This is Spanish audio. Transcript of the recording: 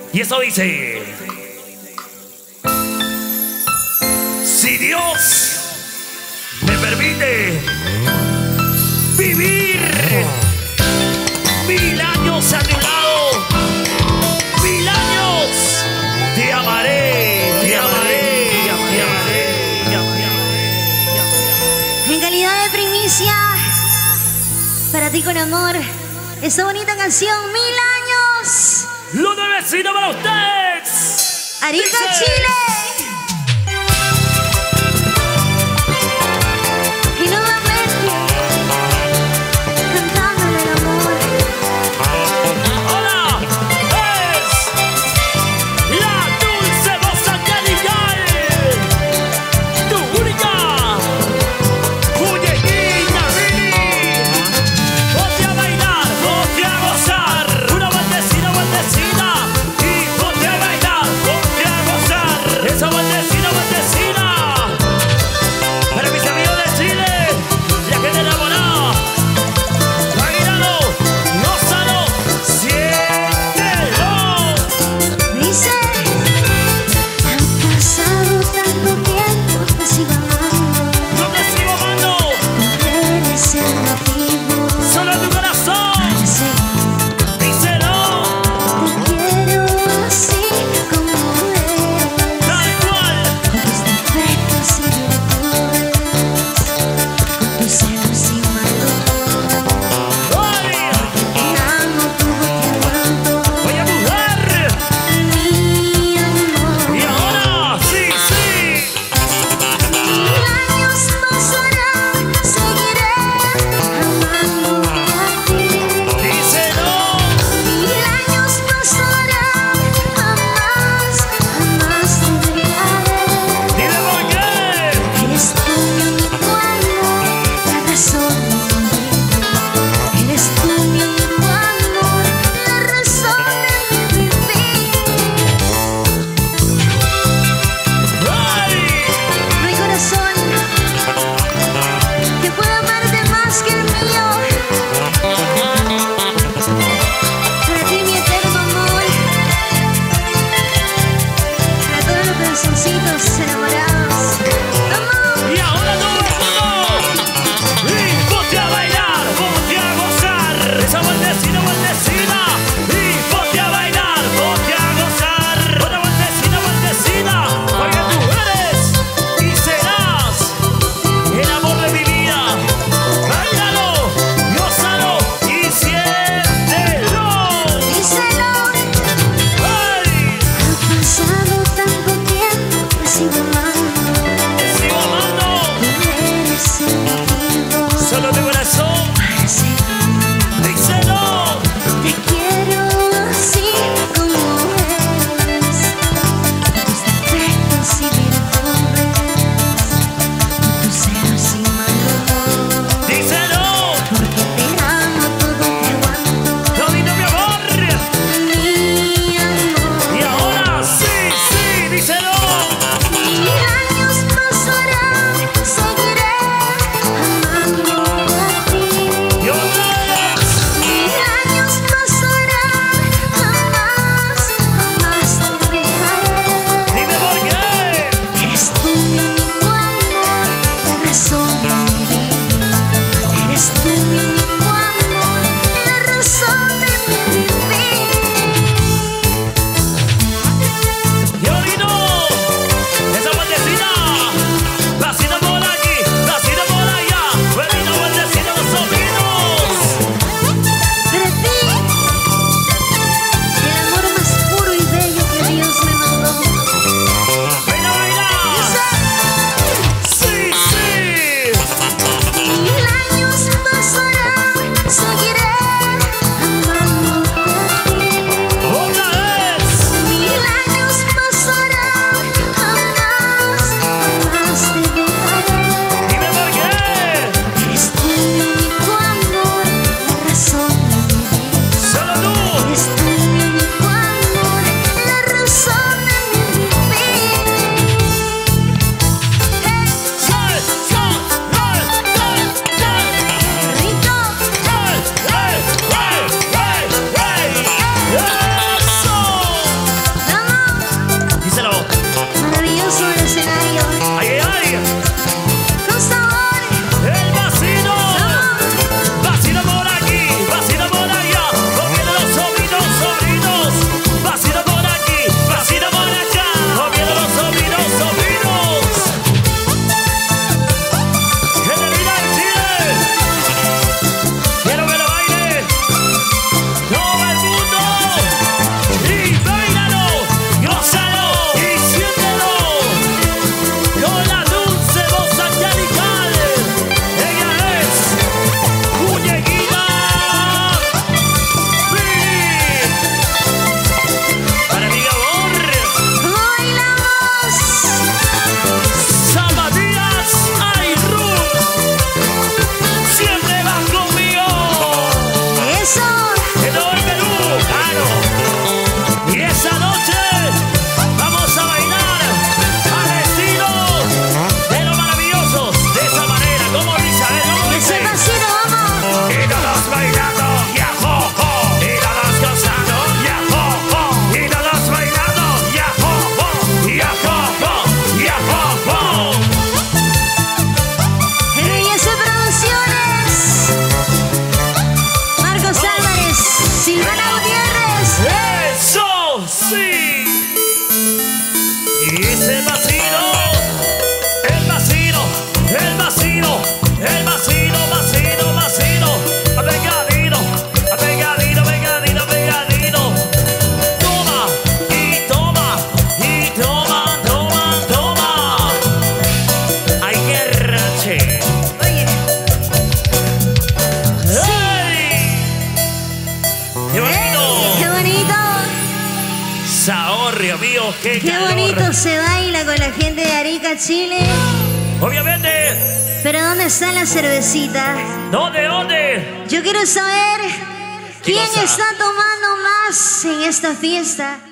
Y eso dice: si Dios me permite vivir 1000 años a tu lado, 1000 años, te amaré, te amaré, te amaré, te amaré. En calidad de primicia, para ti con amor, esta bonita canción, 1000 años. Lo de vecino para ustedes. Arica, Dice: Chile. Y nuevamente, cantándole el amor. Hola, es la dulce voz angelical, tu única muñequita Billy. Ponte a bailar, ponte a gozar, una vueltecita y ponte a bailar, ponte a gozar. Eso Zahorria, mío, qué calor. bonito se baila con la gente de Arica, Chile. Obviamente. Pero ¿dónde está la cervecita? ¿Dónde? Yo quiero saber quién cosa? está tomando más en esta fiesta.